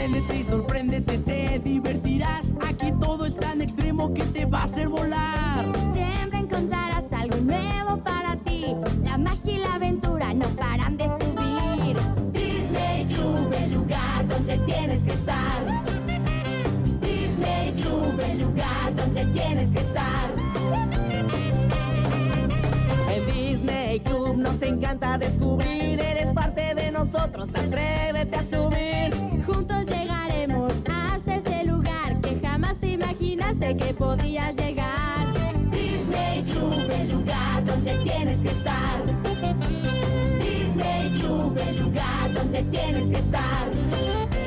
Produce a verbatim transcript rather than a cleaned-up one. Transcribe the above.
Préndete y sorpréndete, te divertirás. Aquí todo es tan extremo que te va a hacer volar. Siempre encontrarás algo nuevo para ti. La magia y la aventura no paran de subir. Disney Club, el lugar donde tienes que estar. Disney Club, el lugar donde tienes que estar. En Disney Club nos encanta descubrir. Eres parte de nosotros, atrévete a subir. Juntos llegaremos hasta ese lugar que jamás te imaginaste que podías llegar. Disney Club, el lugar donde tienes que estar. Disney Club, el lugar donde tienes que estar.